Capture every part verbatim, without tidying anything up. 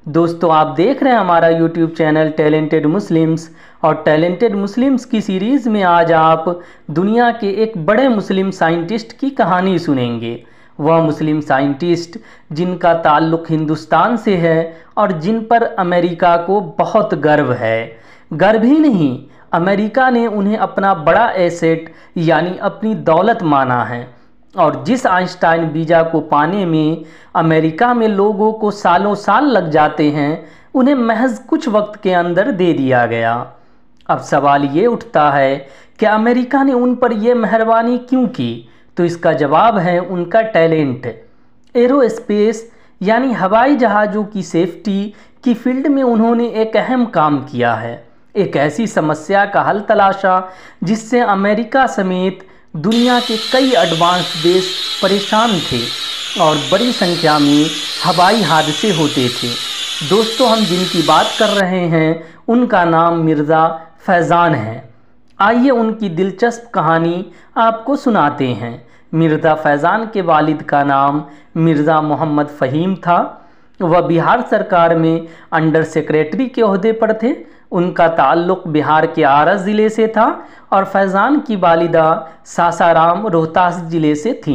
दोस्तों आप देख रहे हैं हमारा यूट्यूब चैनल टैलेंटेड मुस्लिम्स। और टैलेंटेड मुस्लिम्स की सीरीज़ में आज आप दुनिया के एक बड़े मुस्लिम साइंटिस्ट की कहानी सुनेंगे। वह मुस्लिम साइंटिस्ट जिनका ताल्लुक़ हिंदुस्तान से है और जिन पर अमेरिका को बहुत गर्व है। गर्व ही नहीं, अमेरिका ने उन्हें अपना बड़ा एसेट यानी अपनी दौलत माना है। और जिस आइंस्टाइन वीज़ा को पाने में अमेरिका में लोगों को सालों साल लग जाते हैं, उन्हें महज कुछ वक्त के अंदर दे दिया गया। अब सवाल ये उठता है कि अमेरिका ने उन पर यह मेहरबानी क्यों की? तो इसका जवाब है उनका टैलेंट। एरोस्पेस यानी हवाई जहाज़ों की सेफ्टी की फील्ड में उन्होंने एक अहम काम किया है। एक ऐसी समस्या का हल तलाशा जिससे अमेरिका समेत दुनिया के कई एडवांस देश परेशान थे और बड़ी संख्या में हवाई हादसे होते थे। दोस्तों, हम जिनकी बात कर रहे हैं उनका नाम मिर्ज़ा फैज़ान है। आइए उनकी दिलचस्प कहानी आपको सुनाते हैं। मिर्ज़ा फैज़ान के वालिद का नाम मिर्ज़ा मोहम्मद फ़हीम था। वह बिहार सरकार में अंडर सेक्रेटरी के ओहदे पर थे। उनका ताल्लुक़ बिहार के आरा ज़िले से था और फैज़ान की वालिदा सासाराम रोहतास ज़िले से थीं।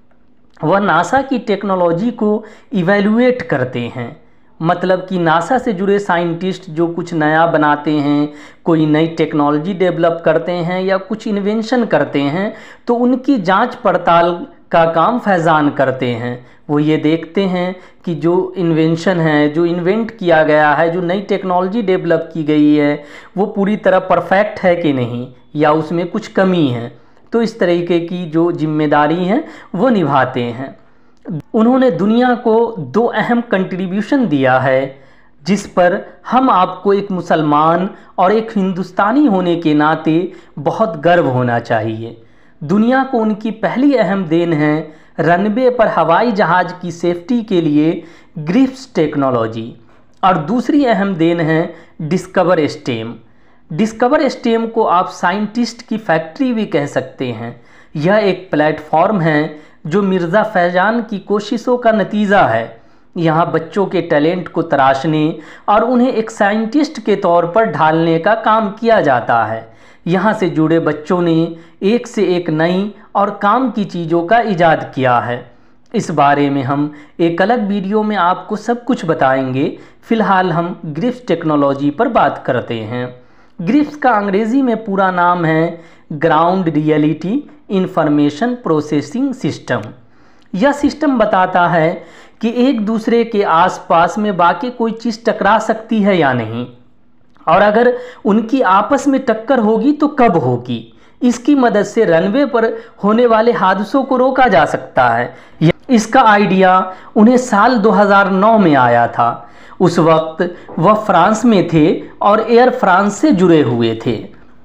वह नासा की टेक्नोलॉजी को इवैल्यूएट करते हैं, मतलब कि नासा से जुड़े साइंटिस्ट जो कुछ नया बनाते हैं, कोई नई टेक्नोलॉजी डेवलप करते हैं या कुछ इन्वेंशन करते हैं, तो उनकी जांच पड़ताल का काम फैज़ान करते हैं। वो ये देखते हैं कि जो इन्वेंशन है, जो इन्वेंट किया गया है, जो नई टेक्नोलॉजी डेवलप की गई है, वो पूरी तरह परफेक्ट है कि नहीं या उसमें कुछ कमी है। तो इस तरीके की जो जिम्मेदारी है वो निभाते हैं। उन्होंने दुनिया को दो अहम कंट्रीब्यूशन दिया है जिस पर हम आपको एक मुसलमान और एक हिंदुस्तानी होने के नाते बहुत गर्व होना चाहिए। दुनिया को उनकी पहली अहम देन है रनवे पर हवाई जहाज़ की सेफ्टी के लिए ग्रिप्स टेक्नोलॉजी, और दूसरी अहम देन है डिस्कवर स्टेम। डिस्कवर स्टेम को आप साइंटिस्ट की फैक्ट्री भी कह सकते हैं। यह एक प्लेटफॉर्म है जो मिर्ज़ा फैज़ान की कोशिशों का नतीजा है। यहाँ बच्चों के टैलेंट को तराशने और उन्हें एक साइंटिस्ट के तौर पर ढालने का काम किया जाता है। यहाँ से जुड़े बच्चों ने एक से एक नई और काम की चीज़ों का इजाद किया है। इस बारे में हम एक अलग वीडियो में आपको सब कुछ बताएंगे। फ़िलहाल हम ग्रिप्स टेक्नोलॉजी पर बात करते हैं। ग्रिप्स का अंग्रेज़ी में पूरा नाम है ground reality information processing system. यह सिस्टम बताता है कि एक दूसरे के आसपास में बाकी कोई चीज़ टकरा सकती है या नहीं, और अगर उनकी आपस में टक्कर होगी तो कब होगी। इसकी मदद से रनवे पर होने वाले हादसों को रोका जा सकता है। इसका आइडिया उन्हें साल दो हज़ार नौ में आया था। उस वक्त वह फ्रांस में थे और एयर फ्रांस से जुड़े हुए थे।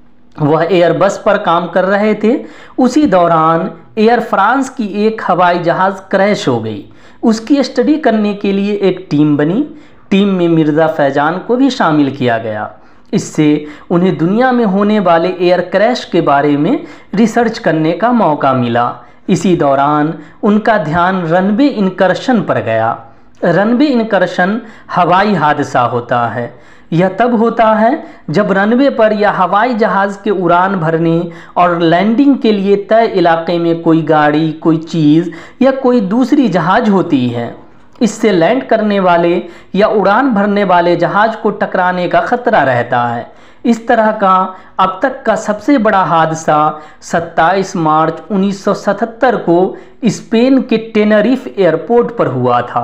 वह एयरबस पर काम कर रहे थे। उसी दौरान एयर फ्रांस की एक हवाई जहाज़ क्रैश हो गई। उसकी स्टडी करने के लिए एक टीम बनी। टीम में मिर्ज़ा फैज़ान को भी शामिल किया गया। इससे उन्हें दुनिया में होने वाले एयर क्रैश के बारे में रिसर्च करने का मौका मिला। इसी दौरान उनका ध्यान रनवे इनकर्शन पर गया। रनवे इनकर्शन हवाई हादसा होता है। यह तब होता है जब रनवे पर या हवाई जहाज़ के उड़ान भरने और लैंडिंग के लिए तय इलाके में कोई गाड़ी, कोई चीज़ या कोई दूसरी जहाज़ होती है। इससे लैंड करने वाले या उड़ान भरने वाले जहाज़ को टकराने का खतरा रहता है। इस तरह का अब तक का सबसे बड़ा हादसा सत्ताईस मार्च उन्नीस सौ सतहत्तर को स्पेन के टेनरिफ एयरपोर्ट पर हुआ था,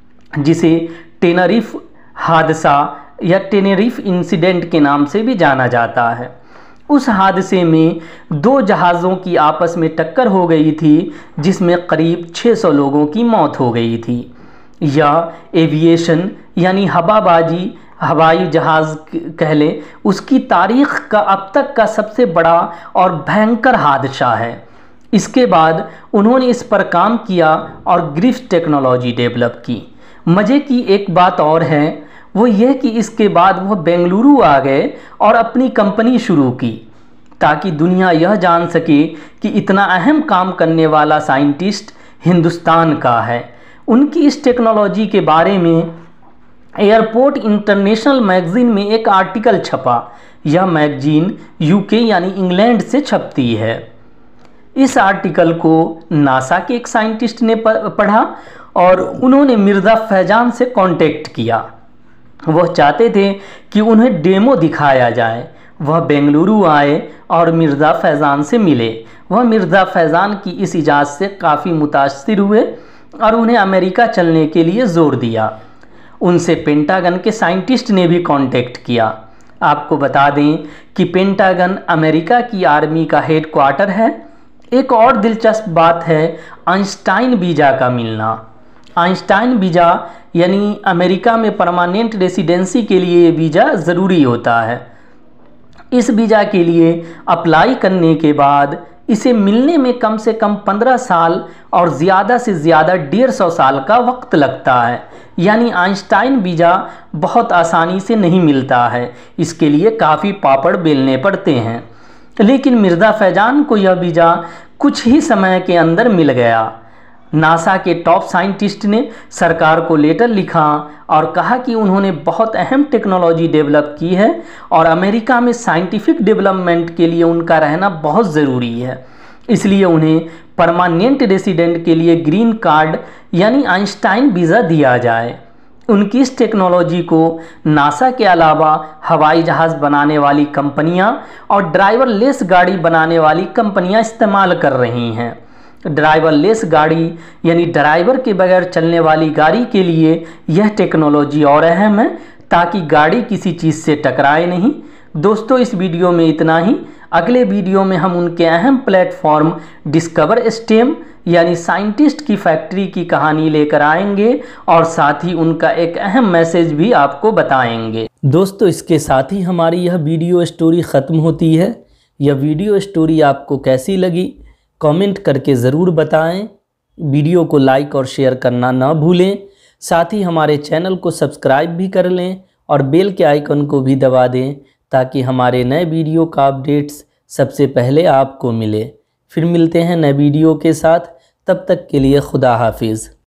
जिसे टेनरिफ हादसा या टेनरिफ इंसिडेंट के नाम से भी जाना जाता है। उस हादसे में दो जहाज़ों की आपस में टक्कर हो गई थी, जिसमें करीब छह सौ लोगों की मौत हो गई थी। यह एविएशन यानी हवाबाजी, हवाई जहाज़ कह लें, उसकी तारीख़ का अब तक का सबसे बड़ा और भयंकर हादसा है। इसके बाद उन्होंने इस पर काम किया और ग्रिप्स टेक्नोलॉजी डेवलप की। मज़े की एक बात और है, वो यह कि इसके बाद वह बेंगलुरु आ गए और अपनी कंपनी शुरू की, ताकि दुनिया यह जान सके कि इतना अहम काम करने वाला साइंटिस्ट हिंदुस्तान का है। उनकी इस टेक्नोलॉजी के बारे में एयरपोर्ट इंटरनेशनल मैगजीन में एक आर्टिकल छपा। यह मैगजीन यूके यानी इंग्लैंड से छपती है। इस आर्टिकल को नासा के एक साइंटिस्ट ने पढ़ा और उन्होंने मिर्ज़ा फैजान से कांटेक्ट किया। वह चाहते थे कि उन्हें डेमो दिखाया जाए। वह बेंगलुरु आए और मिर्ज़ा फैजान से मिले। वह मिर्ज़ा फैजान की इस इजाज़त से काफ़ी मुतासिर हुए और उन्हें अमेरिका चलने के लिए ज़ोर दिया। उनसे पेंटागन के साइंटिस्ट ने भी कांटेक्ट किया। आपको बता दें कि पेंटागन अमेरिका की आर्मी का हेड क्वार्टर है। एक और दिलचस्प बात है आइंस्टाइन वीज़ा का मिलना। आइंस्टाइन वीज़ा यानी अमेरिका में परमानेंट रेसिडेंसी के लिए वीज़ा ज़रूरी होता है। इस वीज़ा के लिए अप्लाई करने के बाद इसे मिलने में कम से कम पंद्रह साल और ज़्यादा से ज़्यादा डेढ़ सौ साल का वक्त लगता है। यानी आइंस्टाइन वीज़ा बहुत आसानी से नहीं मिलता है, इसके लिए काफ़ी पापड़ बेलने पड़ते हैं। लेकिन मिर्ज़ा फैजान को यह वीज़ा कुछ ही समय के अंदर मिल गया। नासा के टॉप साइंटिस्ट ने सरकार को लेटर लिखा और कहा कि उन्होंने बहुत अहम टेक्नोलॉजी डेवलप की है और अमेरिका में साइंटिफिक डेवलपमेंट के लिए उनका रहना बहुत ज़रूरी है, इसलिए उन्हें परमानेंट रेसिडेंट के लिए ग्रीन कार्ड यानी आइंस्टाइन वीज़ा दिया जाए। उनकी इस टेक्नोलॉजी को नासा के अलावा हवाई जहाज़ बनाने वाली कंपनियां और ड्राइवरलेस गाड़ी बनाने वाली कंपनियां इस्तेमाल कर रही हैं। ड्राइवरलेस गाड़ी यानी ड्राइवर के बगैर चलने वाली गाड़ी के लिए यह टेक्नोलॉजी और अहम है ताकि गाड़ी किसी चीज़ से टकराए नहीं। दोस्तों, इस वीडियो में इतना ही। अगले वीडियो में हम उनके अहम प्लेटफॉर्म डिस्कवर स्टेम यानी साइंटिस्ट की फैक्ट्री की कहानी लेकर आएंगे और साथ ही उनका एक अहम मैसेज भी आपको बताएंगे। दोस्तों, इसके साथ ही हमारी यह वीडियो स्टोरी ख़त्म होती है। यह वीडियो स्टोरी आपको कैसी लगी कमेंट करके ज़रूर बताएं। वीडियो को लाइक और शेयर करना ना भूलें। साथ ही हमारे चैनल को सब्सक्राइब भी कर लें और बेल के आइकन को भी दबा दें ताकि हमारे नए वीडियो का अपडेट्स सबसे पहले आपको मिले। फिर मिलते हैं नए वीडियो के साथ, तब तक के लिए खुदा हाफिज़।